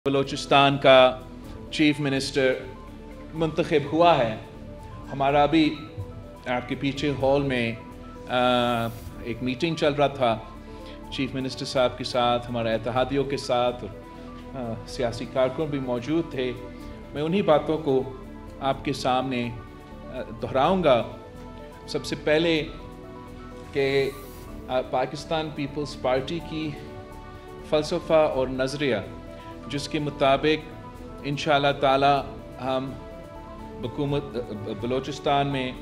बलूचिस्तान का chief minister मुंतखब हुआ है। हमारा अभी आपके पीछे हॉल में एक मीटिंग चल रहा था चीफ मिनिस्टर साहब के साथ, हमारे इत्तेहादियों के साथ, सियासी कारकुन भी मौजूद थे। मैं उन्हीं बातों को आपके सामने दोहराऊंगा। सबसे पहले कि पाकिस्तान पीपल्स पार्टी की फ़लसफ़ा और नज़रिया जिसके मुताबिक इंशाअल्लाह ताला हम बलूचिस्तान में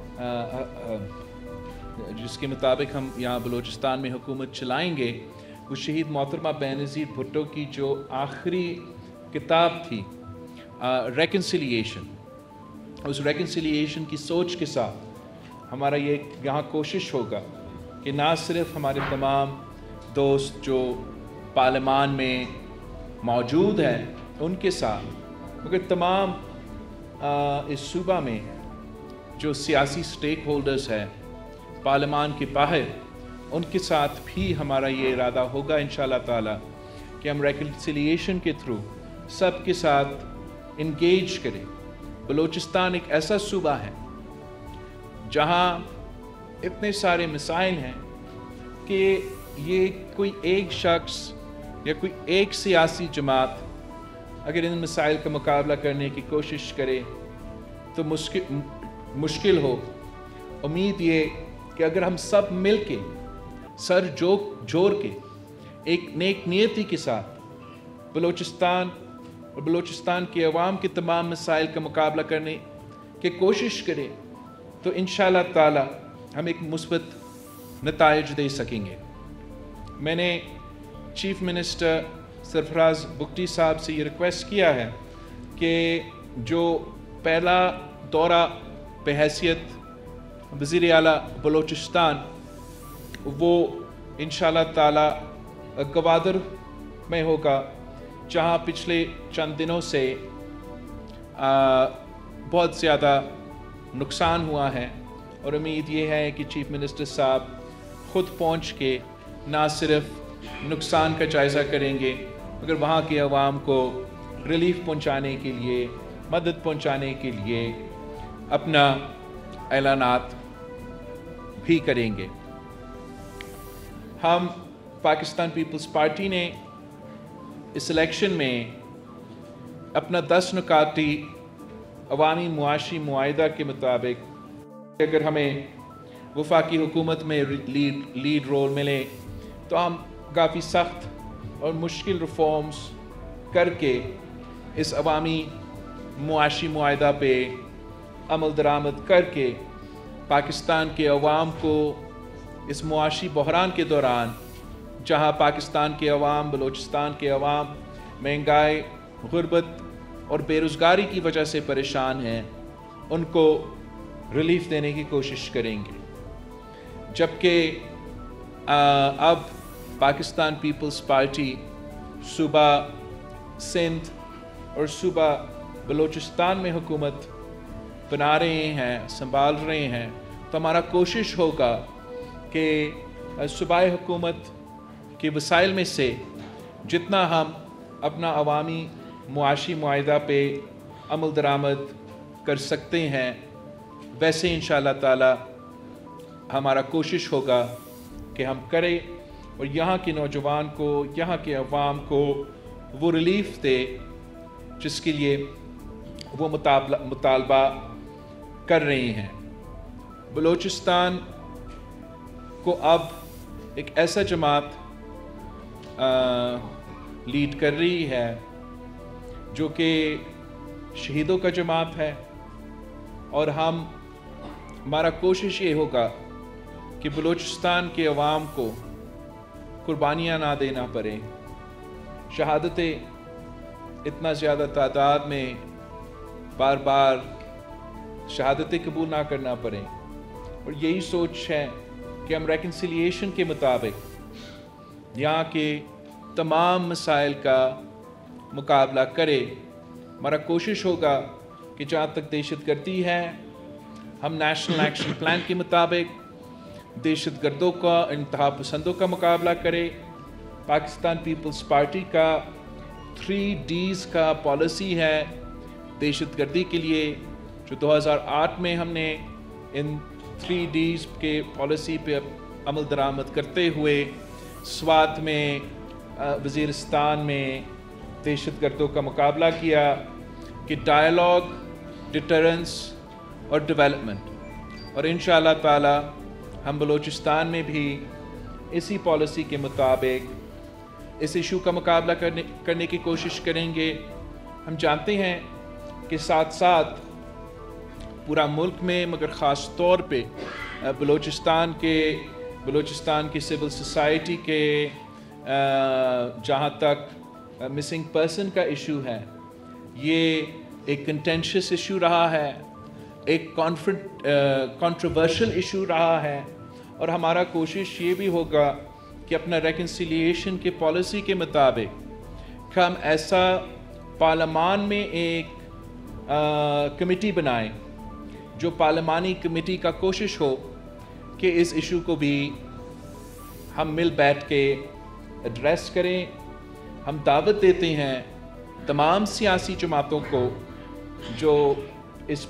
जिसके मुताबिक हम यहाँ बलूचिस्तान में हुकूमत चलाएंगे, वो शहीद मोहतरमा बेनज़ीर भुट्टो की जो आखिरी किताब थी रेकन्सिलिएशन, उस रेकन्सिलिएशन की सोच के साथ हमारा ये यहाँ कोशिश होगा कि ना सिर्फ हमारे तमाम दोस्त जो पार्लियामान में मौजूद हैं उनके साथ, मगर तमाम इस सूबा में जो सियासी स्टेक होल्डर्स हैं पार्लियामान के बाहर, उनके साथ भी हमारा ये इरादा होगा इंशाअल्लाह ताला कि हम रेकन्सिलिएशन के थ्रू सब के साथ इंगेज करें। बलूचिस्तान एक ऐसा सूबा है जहाँ इतने सारे मसाइल हैं कि ये कोई एक शख्स या कोई एक सियासी जमात अगर इन मसाइल का मुकाबला करने की कोशिश करे तो मुश्किल हो। उम्मीद ये कि अगर हम सब मिल के सर जोड़ के एक नेक नियति के साथ बलूचिस्तान और बलूचिस्तान के अवाम के तमाम मसाइल का मुकाबला करने की कोशिश करें तो इंशाअल्लाह ताला हम एक मुस्बत नताइज दे सकेंगे। मैंने चीफ मिनिस्टर सरफराज बुगटी साहब से ये रिक्वेस्ट किया है कि जो पहला दौरा बहैसियत वज़ीर आला बलूचिस्तान वो इंशाअल्लाह ताला गवादर में होगा, जहाँ पिछले चंद दिनों से बहुत ज़्यादा नुकसान हुआ है। और उम्मीद ये है कि चीफ मिनिस्टर साहब ख़ुद पहुँच के ना सिर्फ नुकसान का जायज़ा करेंगे मगर वहाँ के अवाम को रिलीफ पहुँचाने के लिए, मदद पहुँचाने के लिए अपना ऐलानात भी करेंगे। हम पाकिस्तान पीपल्स पार्टी ने इस इलेक्शन में अपना 10 नुकाती अवामी मुआशी मुआहिदा के मुताबिक अगर हमें वफाकी हुकूमत में लीड रोल मिले तो हम काफ़ी सख्त और मुश्किल रिफॉर्म्स करके इस अवामी मुआशी मुआहिदा पे अमल दरामद करके पाकिस्तान के अवाम को इस मुआशी बहरान के दौरान, जहाँ पाकिस्तान के अवाम, बलूचिस्तान के अवाम महंगाई, गुर्बत और बेरोज़गारी की वजह से परेशान हैं, उनको रिलीफ देने की कोशिश करेंगे। जबकि अब पाकिस्तान पीपल्स पार्टी सूबा सिंध और सूबा बलूचिस्तान में हुकूमत बना रहे हैं, संभाल रहे हैं, तो हमारा कोशिश होगा कि सूबाई हुकूमत के वसाइल में से जितना हम अपना अवामी मुआशी मुआहिदा पे अमल दरामद कर सकते हैं वैसे इंशाअल्लाह ताला हमारा कोशिश होगा कि हम करें और यहाँ के नौजवान को, यहाँ के अवाम को वो रिलीफ दे जिसके लिए वो मुतालबा कर रहे हैं। बलूचिस्तान को अब एक ऐसा जमात लीड कर रही है जो कि शहीदों का जमात है, और हमारा कोशिश ये होगा कि बलूचिस्तान के अवाम को कुर्बानियाँ ना देना पड़े, शहादतें इतना ज़्यादा तादाद में बार बार शहादतें कबूल ना करना पड़े। और यही सोच है कि हम रेकन्सिलिएशन के मुताबिक यहाँ के तमाम मसाइल का मुकाबला करें। हमारा कोशिश होगा कि जहाँ तक दहशतगर्दी है, हम नेशनल एक्शन प्लान के मुताबिक दहशतगर्दों का, इंतहा पसंदों का मुकाबला करें। पाकिस्तान पीपल्स पार्टी का 3Ds کا پالیسی ہے دہشت گردی کے لیے، جو 2008 میں ہم نے ان 3Ds کے پالیسی پہ عمل درآمد کرتے ہوئے سوات میں، وزیرستان میں دہشت گردوں کا مقابلہ کیا کہ ڈائیلاگ، ڈیٹرنس اور ڈیولپمنٹ، اور انشاءاللہ تعالی ہم بلوچستان میں بھی اسی پالیسی کے مطابق اس ایشو کا مقابلہ کرنے کی کوشش کریں گے۔ ہم جانتے ہیں کہ ساتھ ساتھ پورا ملک میں، مگر خاص طور پہ بلوچستان کی سول سوسائٹی کے جہاں تک مسنگ پرسن کا ایشو ہے، یہ ایک کنٹینشس ایشو رہا ہے، ایک کنٹروورشل ایشو رہا ہے، اور ہمارا کوشش یہ بھی ہوگا کہ اپنا ریکنسیلیشن کے پالیسی کے مطابق ہم ایسا پارلیمان میں ایک کمیٹی بنائیں جو پارلیمانی کمیٹی کا کوشش ہو کہ اس ایشو کو بھی ہم مل بیٹھ کے ایڈریس کریں۔ ہم دعوت دیتے ہیں تمام سیاسی جماعتوں کو جو اس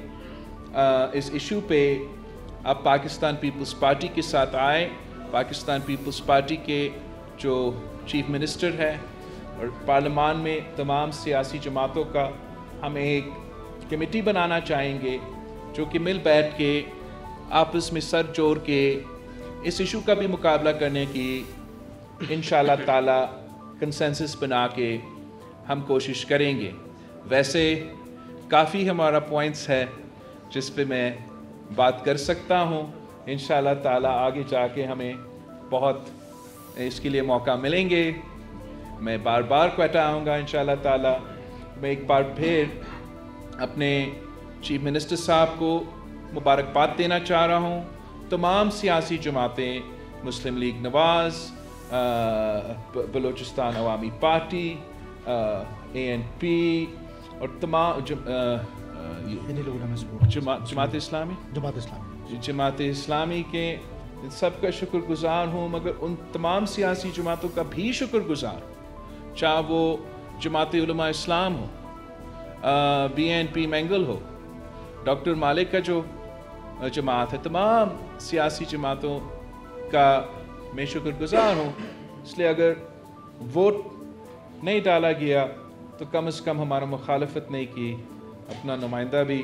ایشو پہ اب پاکستان پیپلز پارٹی کے ساتھ آئے۔ پاکستان پیپلز پارٹی کے جو چیف منسٹر ہے اور پارلیمان میں تمام سیاسی جماعتوں کا ہم ایک کمیٹی بنانا چاہیں گے جو کہ مل بیٹھ کے آپس میں سر جوڑ کے اس ایشو کا بھی مقابلہ کرنے کی انشاءاللہ تعالی کنسنسس بنا کے ہم کوشش کریں گے۔ ویسے کافی ہمارا پوائنٹس ہے جس پہ میں بات کر سکتا ہوں، انشاءاللہ تعالی آگے جا کے ہمیں بہت اس کے لیے موقع ملیں گے۔ میں بار بار کوئٹہ آؤں گا انشاءاللہ تعالی۔ میں ایک بار پھر اپنے چیف منسٹر صاحب کو مبارکباد دینا چاہ رہا ہوں۔ تمام سیاسی جماعتیں، مسلم لیگ نواز، بلوچستان عوامی پارٹی، ANP اور تمام جماعت اسلامی کے سب کا شکر گزار ہوں، مگر ان تمام سیاسی جماعتوں کا بھی شکر گزار ہوں، چاہے وہ جماعت علماء اسلام ہو، BNP مینگل ہو، ڈاکٹر مالک کا جو جماعت ہے، تمام سیاسی جماعتوں کا میں شکر گزار ہوں۔ اس لیے اگر ووٹ نہیں ڈالا گیا تو کم از کم ہمارا مخالفت نہیں کی، اپنا نمائندہ بھی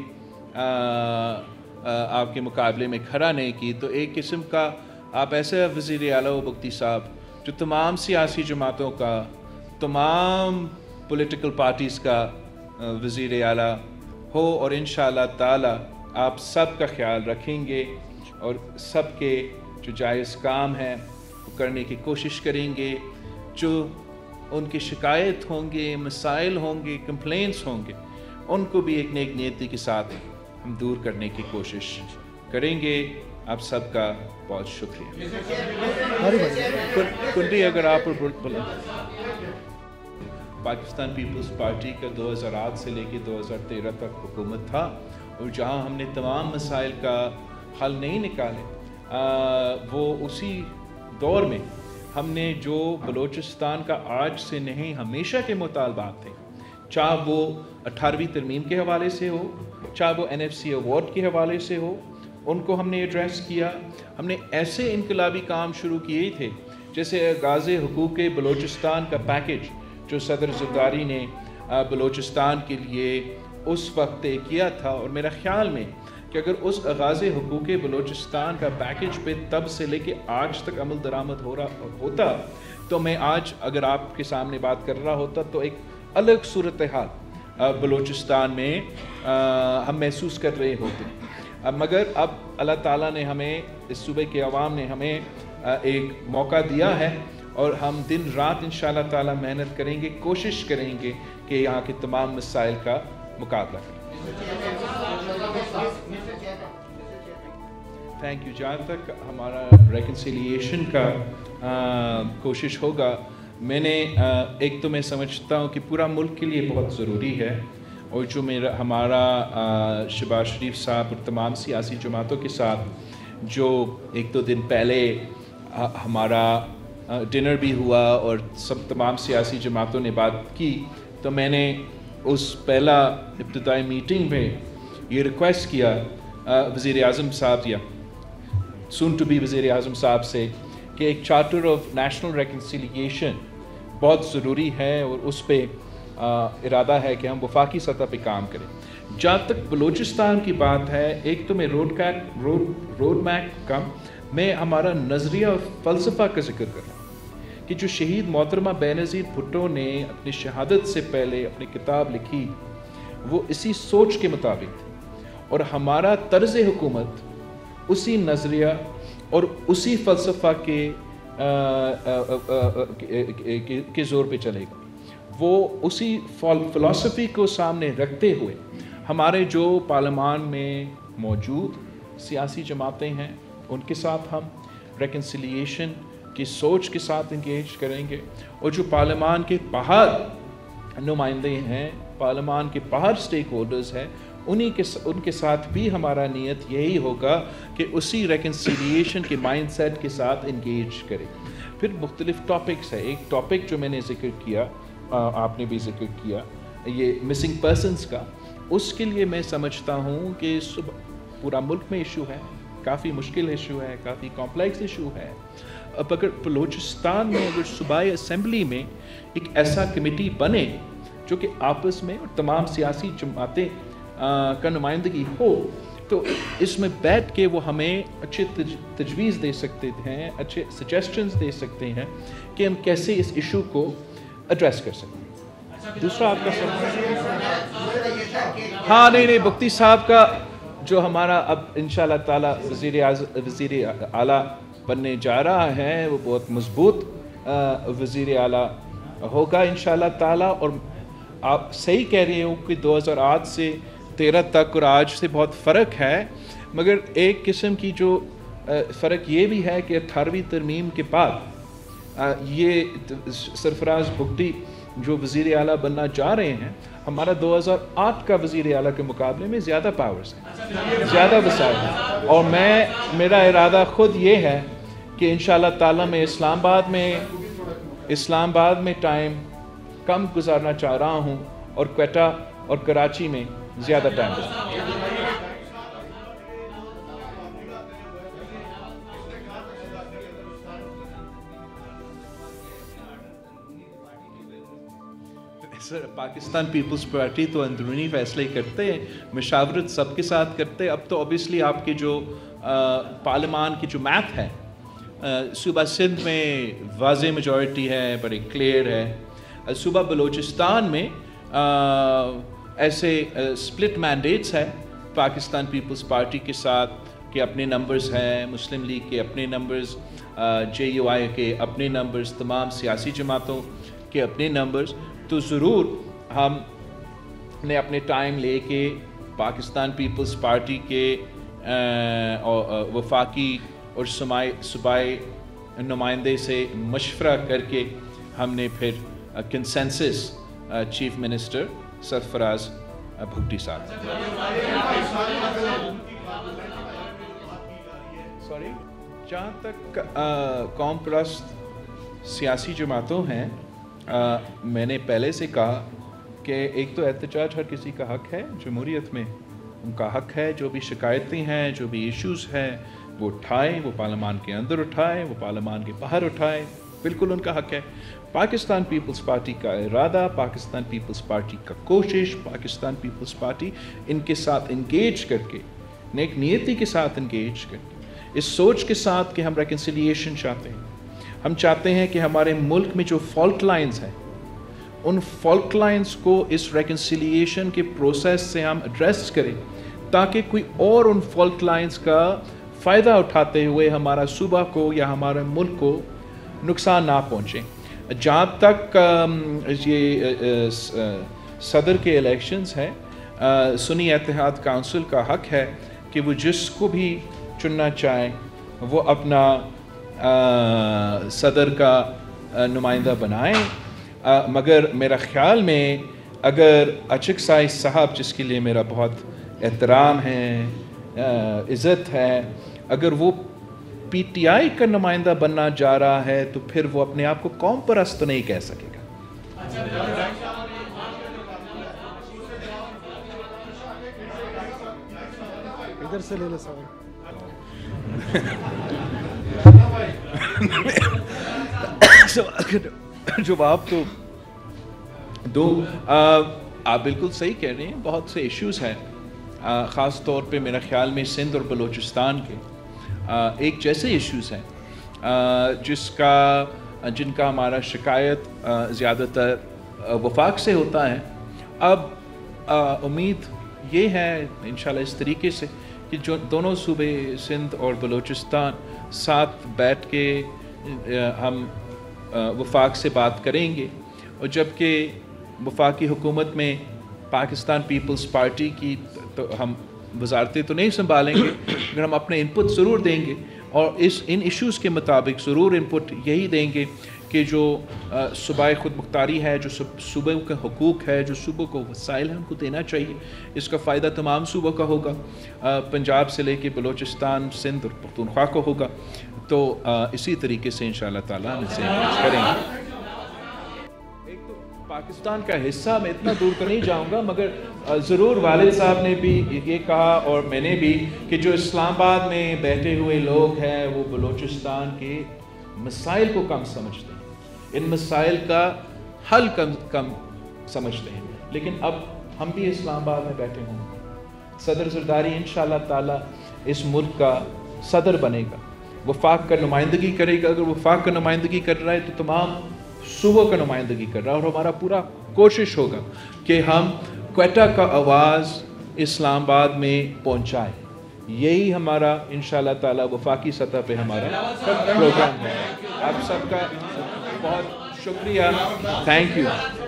آپ کے مقابلے میں کھڑا نہیں کی، تو ایک قسم کا آپ ایسے وزیر اعلیٰ ہو مفتی صاحب جو تمام سیاسی جماعتوں کا، تمام پولیٹیکل پارٹیز کا وزیر اعلیٰ ہو، اور انشاءاللہ تعالی آپ سب کا خیال رکھیں گے اور سب کے جو جائز کام ہیں وہ کرنے کی کوشش کریں گے، جو ان کی شکایت ہوں گے، مسائل ہوں گے، کمپلینٹس ہوں گے، ان کو بھی ایک نیک نیتی کے ساتھ ہم دور کرنے کی کوشش کریں گے۔ آپ سب کا بہت شکریہ۔ کنڈی اگر آپ بولیں۔ پاکستان پیپلز پارٹی کا 2008 سے لے کے 2013 تک حکومت تھا، اور جہاں ہم نے تمام مسائل کا حل نہیں نکالے، وہ اسی دور میں ہم نے جو بلوچستان کا آج سے نہیں ہمیشہ کے مطالبات تھے، چاہے وہ 18ویں ترمیم کے حوالے سے ہو، چاہے وہ NFC ایوارڈ کے حوالے سے ہو، ان کو ہم نے ایڈریس کیا۔ ہم نے ایسے انقلابی کام شروع کیے تھے جیسے آغاز حقوق بلوچستان کا پیکج جو صدر زرداری نے بلوچستان کے لیے اس وقت طے کیا تھا، اور میرا خیال میں کہ اگر اس آغاز حقوق بلوچستان کا پیکج پہ تب سے لے کے آج تک عمل درآمد ہو رہا ہوتا، تو میں آج اگر آپ کے سامنے بات کر رہا ہوتا تو ایک الگ صورتحال بلوچستان میں ہم محسوس کر رہے ہوتے۔ مگر اب اللہ تعالیٰ نے ہمیں، اس صوبے کے عوام نے ہمیں ایک موقع دیا ہے، اور ہم دن رات انشاءاللہ تعالیٰ محنت کریں گے، کوشش کریں گے کہ یہاں کے تمام مسائل کا مقابلہ کریں۔ Thank you. جہاں تک ہمارا ریکنسیلیشن کا کوشش ہوگا، میں نے ایک تو میں سمجھتا ہوں کہ پورا ملک کے لیے بہت ضروری ہے، اور جو ہمارا شہباز شریف صاحب اور تمام سیاسی جماعتوں کے ساتھ جو ایک دو دن پہلے ہمارا ڈنر بھی ہوا اور سب تمام سیاسی جماعتوں نے بات کی، تو میں نے اس پہلا ابتدائی میٹنگ میں یہ ریکویسٹ کیا وزیر اعظم صاحب یا سون ٹو بی وزیر اعظم صاحب سے کہ ایک چارٹر آف نیشنل ریکنسیلیشن بہت ضروری ہے، اور اس پہ ارادہ ہے کہ ہم وفاقی سطح پہ کام کریں۔ جہاں تک بلوچستان کی بات ہے، ایک تو میں روڈ میپ کا میں ہمارا نظریہ اور فلسفہ کا ذکر کر رہا ہوں کہ جو شہید محترمہ بینظیر بھٹو نے اپنی شہادت سے پہلے اپنی کتاب لکھی وہ اسی سوچ کے مطابق تھی، اور ہمارا طرز حکومت اسی نظریہ اور اسی فلسفہ کے زور پہ چلے گا۔ وہ اسی فلسفی کو سامنے رکھتے ہوئے ہمارے جو پارلیمان میں موجود سیاسی جماعتیں ہیں ان کے ساتھ ہم ریکنسیلیشن کی سوچ کے ساتھ انگیج کریں گے، اور جو پارلیمان کے باہر نمائندے ہیں، پارلیمان کے باہر سٹیک ہولڈرز ہیں، ان کے ساتھ بھی ہمارا نیت یہی ہوگا کہ اسی ریکنسیلیشن کے مائنڈ سیٹ کے ساتھ انگیج کریں۔ پھر مختلف ٹاپکس ہے، ایک ٹاپک جو میں نے ذکر کیا، آپ نے بھی ذکر کیا، یہ مسنگ پرسنز کا، اس کے لیے میں سمجھتا ہوں کہ پورا ملک میں ایشو ہے، کافی مشکل ایشو ہے، کافی کمپلیکس ایشو ہے۔ اب اگر بلوچستان میں اگر صوبائی اسمبلی میں ایک ایسا کمیٹی بنے جو کہ آپس میں اور تمام سیاسی جماعتیں کا نمائندگی ہو، تو اس میں بیٹھ کے وہ ہمیں اچھے تجویز دے سکتے ہیں، اچھے سجیسٹنز دے سکتے ہیں کہ ہم کیسے اس ایشو کو ایڈریس کر سکتے ہیں۔ دوسرا آپ کا سوال، ہاں نہیں بگٹی صاحب کا جو ہمارا اب انشاءاللہ تعالی وزیر اعلیٰ بننے جا رہا ہے، وہ بہت مضبوط وزیر اعلیٰ ہوگا انشاءاللہ تعالی، اور آپ صحیح کہہ رہے ہو کہ 2008 سے 13 تک اور آج سے بہت فرق ہے، مگر ایک قسم کی جو فرق یہ بھی ہے کہ 18ویں ترمیم کے بعد یہ سرفراز بگٹی جو وزیر اعلیٰ بننا چاہ رہے ہیں، ہمارا 2008 کا وزیر اعلیٰ کے مقابلے میں زیادہ پاورز ہیں، زیادہ وسائل ہیں، اور میرا ارادہ خود یہ ہے کہ انشاءاللہ تعالیٰ میں اسلام آباد میں ٹائم کم گزارنا چاہ رہا ہوں اور کوئٹہ اور کراچی میں زیادہ time sir Pakistan Peoples Party تو اندرونی فیصلے کرتے ہیں، مشاورت سب کے ساتھ کرتے ہیں۔ اب تو اوبیسلی آپ کے جو پارلیمان کی جو میتھ ہے، صوبہ سندھ میں واضح میجورٹی ہے، بڑی کلیئر ہے، صوبہ بلوچستان میں ایسے سپلٹ مینڈیٹس ہیں پاکستان پیپلز پارٹی کے ساتھ کہ اپنے نمبرز ہیں، مسلم لیگ کے اپنے نمبرز، JUI کے اپنے نمبرز، تمام سیاسی جماعتوں کے اپنے نمبرز، تو ضرور ہم نے اپنے ٹائم لے کے پاکستان پیپلز پارٹی کے وفاقی اور صوبائی نمائندے سے مشورہ کر کے ہم نے پھر consensus chief minister Sarfraz Bhatti sahib, جہاں تک قوم پرست سیاسی جماعتوں ہیں، میں نے پہلے سے کہا کہ ایک تو احتجاج ہر کسی کا حق ہے، جمہوریت میں ان کا حق ہے، جو بھی شکایتیں ہیں، جو بھی ایشوز ہیں وہ اٹھائیں، وہ پارلیمان کے اندر اٹھائیں، وہ پارلیمان کے باہر اٹھائیں، بالکل ان کا حق ہے۔ پاکستان پیپلز پارٹی کا ارادہ، پاکستان پیپلز پارٹی کا کوشش، پاکستان پیپلز پارٹی ان کے ساتھ انگیج کر کے، نیک نیتی کے ساتھ انگیج کر کے، اس سوچ کے ساتھ کہ ہم ریکنسیلیشن چاہتے ہیں، ہم چاہتے ہیں کہ ہمارے ملک میں جو فالٹ لائنز ہیں ان فالٹ لائنز کو اس ریکنسیلیشن کے پروسیس سے ہم ایڈریس کریں، تاکہ کوئی اور ان فالٹ لائنز کا فائدہ اٹھاتے ہوئے ہمارا صوبہ کو یا ہمارے ملک کو نقصان نہ پہنچے۔ جہاں تک یہ صدر کے الیکشنز ہیں، سنی اتحاد کونسل کا حق ہے کہ وہ جس کو بھی چننا چاہیں وہ اپنا صدر کا نمائندہ بنائیں، مگر میرا خیال میں اگر اچک سائی صاحب، جس کے لیے میرا بہت احترام ہے، عزت ہے، اگر وہ پی ٹی آئی کا نمائندہ بننا جا رہا ہے تو پھر وہ اپنے آپ کو قوم پرست نہیں کہہ سکے گا. ادھر سے لے لے سوال. جواب تو دو. آپ بالکل صحیح کہہ رہے ہیں, بہت سے ایشوز ہیں, خاص طور پہ میرا خیال میں سندھ اور بلوچستان کے ایک جیسے ایشوز ہیں جن کا ہمارا شکایت زیادہ تر وفاق سے ہوتا ہے. اب امید یہ ہے انشاءاللہ اس طریقے سے کہ جو دونوں صوبے سندھ اور بلوچستان ساتھ بیٹھ کے ہم وفاق سے بات کریں گے, اور جبکہ وفاقی حکومت میں پاکستان پیپلز پارٹی کی تو ہم وزارتیں تو نہیں سنبھالیں گے, مگر ہم اپنے انپٹ ضرور دیں گے, اور ان ایشوز کے مطابق ضرور انپٹ یہی دیں گے کہ جو صوبائی خود مختاری ہے, جو صوبوں کے حقوق ہے, جو صوبوں کو وسائل ہیں, ان کو دینا چاہیے. اس کا فائدہ تمام صوبوں کا ہوگا, پنجاب سے لے کے بلوچستان, سندھ اور پختونخوا کو ہوگا. تو اسی طریقے سے انشاءاللہ تعالیٰ ہم اسے کریں گے. ایک تو پاکستان کا حصہ, میں اتنا دور تو نہیں جاؤں گا, مگر ضرور والد صاحب نے بھی یہ کہا اور میں نے بھی کہ جو اسلام آباد میں بیٹھے ہوئے لوگ ہیں وہ بلوچستان کے مسائل کو کم سمجھتے ہیں, ان مسائل کا حل کم سمجھتے ہیں. لیکن اب ہم بھی اسلام آباد میں بیٹھے ہوں, صدر زرداری انشاءاللہ تعالیٰ اس ملک کا صدر بنے گا, وفاق کا نمائندگی کرے گا. اگر وفاق کا نمائندگی کر رہا ہے تو تمام صوبوں کا نمائندگی کر رہا ہے, اور ہمارا پورا کوشش ہوگا کہ ہم کوئٹہ کا آواز اسلام آباد میں پہنچائیں. یہی ہمارا انشاءاللہ تعالیٰ وفاقی سطح پہ ہمارا پروگرام ہے. آپ سب کا بہت شکریہ. Thank you.